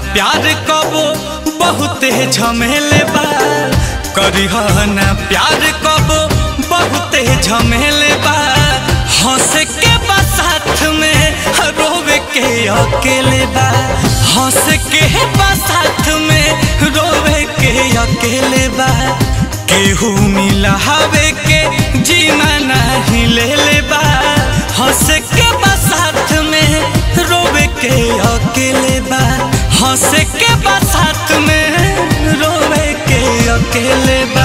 प्यार कबो बहुते झमेले बा, करिह ना प्यार कबो बहुते झमेले बा। हंस के बा साथ में रोवे के अकेले बा, हंस के बा साथ में रोवे के अकेले बा। केहू मिला हवे के जीना नहीं ले ले बा, हंस के बा साथ में रोवे के अकेले बा, हंस के बा साथ में रोवे के अकेले बा।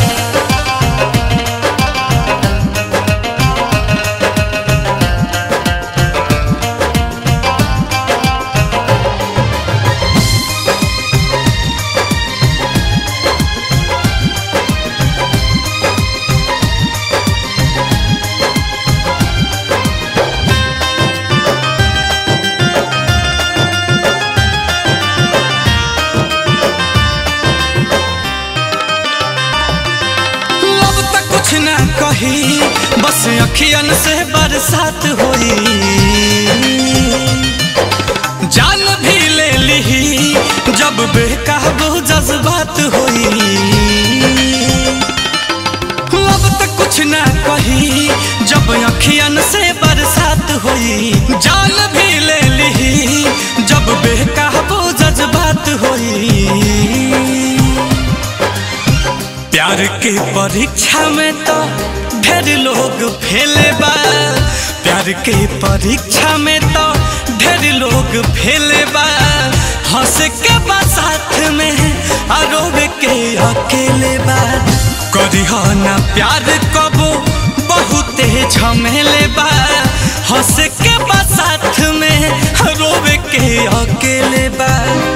ना कही बस अखियन से बरसात होई, जान भी ले ली जब बेकाबू जज्बात होई। अब तक कुछ ना कही जब अखियन से बरसात होई, जान भी ले ली जब बेकाबू जज्बात होई। प्यार के परीक्षा में तो ढेर लोग फेले बा, प्यार के परीक्षा में तो ढेर लोग फेले बा। हंस के बा साथ में रोवे के अकेले बा, करिह ना प्यार कबो बहुते झमेले बा। हंस के बा साथ में रोवे के अकेले बा।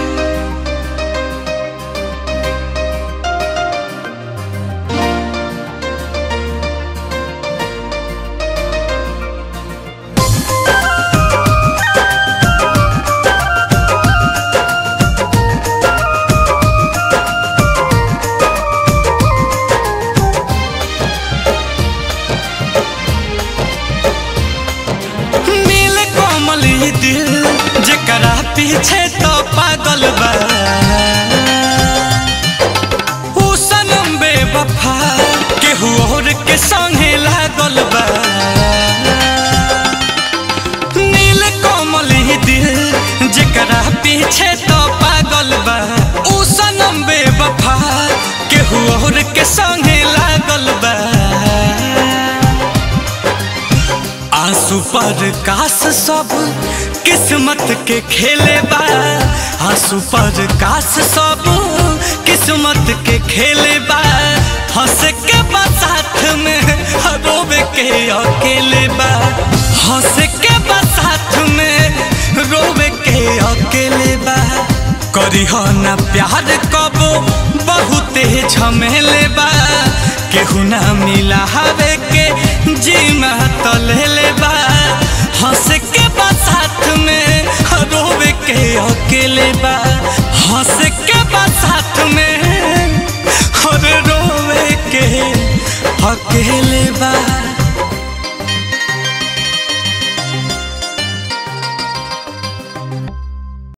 दिल जकरा पीछे तो पागल बा, ऊ सनम बेवफा केहू और के संगे लागल बा। नील कोमल दिल जकरा पीछे तो पागल बा, ऊ सनम बेवफा केहू और के संगे लागल बा। आंसू पर काश सब किस्मत के खेले बा, आंसू पर काश सब किस्मत के खेले बा। हंस के बा साथ में रोवे के अकेले बा, हंस के बा साथ में रोवे के अकेले बा। करिह ना प्यार कबो बहुते झमेले बा, केहू ना मिला हवे के जीमा तो ले ले बा। हंस के बा साथ में रोवे के अकेले बा।